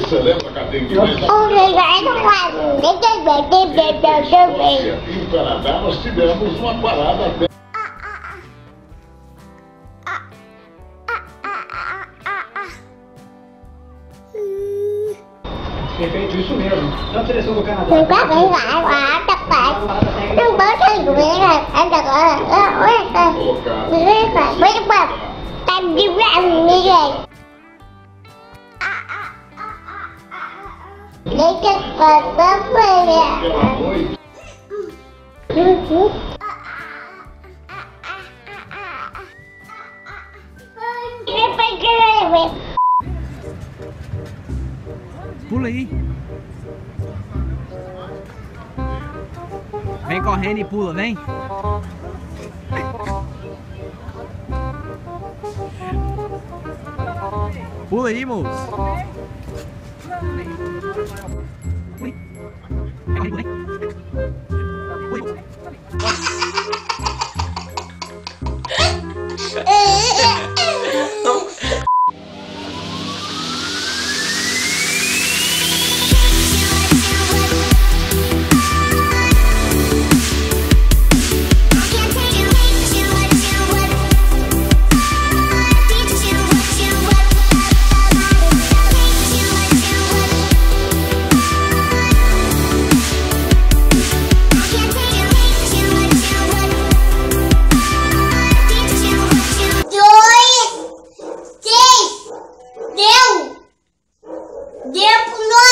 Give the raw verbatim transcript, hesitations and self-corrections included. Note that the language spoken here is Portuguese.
Você lembra, Cadê? Que nós... Obrigado, E o Canadá, nós tivemos uma parada até... Perfeito, isso mesmo. Na seleção do Canadá. Não vai lá, lá, tá pai. Não bota doer, anda agora. Olha, Colocar... vai para. Tá de braço, deixa passar Pela noite. Pula aí. Vem correndo e pula, vem. Pula aí, moço. Ui. Vem, vem. Ui. Deu pro nós!